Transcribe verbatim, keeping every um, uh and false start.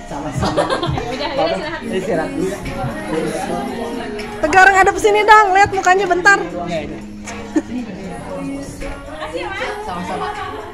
Sama-sama. Ya udah, ya silahkan. Istirahat dulu ya. Tegar ngadep sini dong, lihat mukanya bentar. Ya, ini. Makasih ya, Mas. Sama-sama.